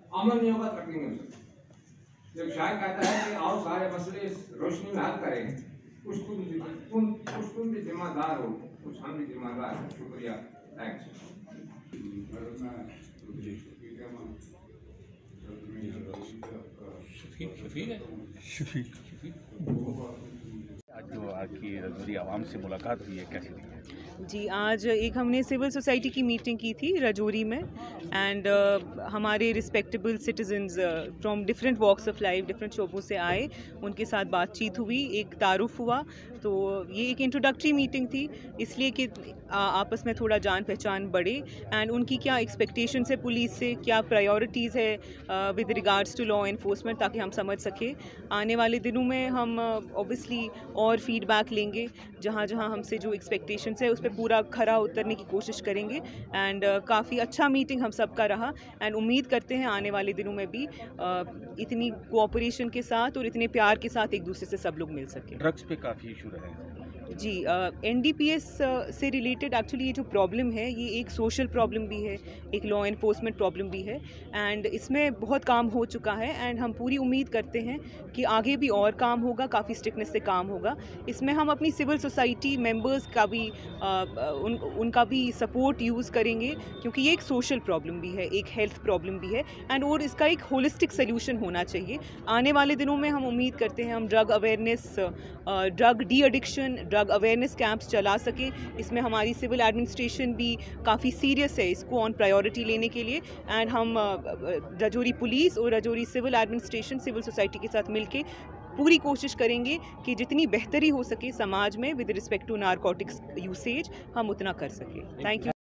अमल नहीं होगा तरक्की नहीं हो सकती। जब शायर कहता है कि आओ सारे मसले इस रोशनी में हल करें, कुछ तुम भी जिम्मेदार हो, कुछ हम भी जिम्मेदार हैं। शुक्रिया, थैंक्स। आज जो आपकी रजौरी आवाम से मुलाकात हुई है, कैसी रही है? जी, आज एक हमने सिविल सोसाइटी की मीटिंग की थी रजौरी में, एंड हमारे respectable citizens from different walks of life, different शोबों से आए, उनके साथ बातचीत हुई, एक तारुफ हुआ। तो ये एक इंट्रोडक्टरी मीटिंग थी, इसलिए कि आपस में थोड़ा जान पहचान बढ़े, एंड उनकी क्या एक्सपेक्टेशंस है पुलिस से, क्या प्रायोरिटीज़ है with regards to law enforcement, ताकि हम समझ सकें। आने वाले दिनों में हम ऑब्वियसली और फीडबैक लेंगे, जहाँ जहाँ हमसे जो एक्सपेक्टेशंस है उस पर पूरा खरा उतरने की कोशिश करेंगे। एंड काफ़ी अच्छा मीटिंग हम सबका रहा, एंड उम्मीद करते हैं आने वाले दिनों में भी इतनी कोऑपरेशन के साथ और इतने प्यार के साथ एक दूसरे से सब लोग मिल सकें। ड्रग्स पे काफ़ी इशू रहे हैं। जी, NDPS से रिलेटेड एक्चुअली ये जो प्रॉब्लम है, ये एक सोशल प्रॉब्लम भी है, एक लॉ एनफोर्समेंट प्रॉब्लम भी है, एंड इसमें बहुत काम हो चुका है, एंड हम पूरी उम्मीद करते हैं कि आगे भी और काम होगा, काफ़ी स्ट्रिक्टनेस से काम होगा। इसमें हम अपनी सिविल सोसाइटी मेंबर्स का भी उनका भी सपोर्ट यूज़ करेंगे, क्योंकि ये एक सोशल प्रॉब्लम भी है, एक हेल्थ प्रॉब्लम भी है, एंड और इसका एक होलिस्टिक सोल्यूशन होना चाहिए। आने वाले दिनों में हम उम्मीद करते हैं हम drug awareness, drug de addiction, drug awareness camps चला सकें। इसमें हमारी सिविल एडमिनिस्ट्रेशन भी काफ़ी सीरियस है इसको ऑन प्रायोरिटी लेने के लिए, एंड हम रजौरी पुलिस और Rajouri civil administration civil society के साथ मिलके पूरी कोशिश करेंगे कि जितनी बेहतरी हो सके समाज में with respect to narcotics usage, हम उतना कर सकें। Thank you.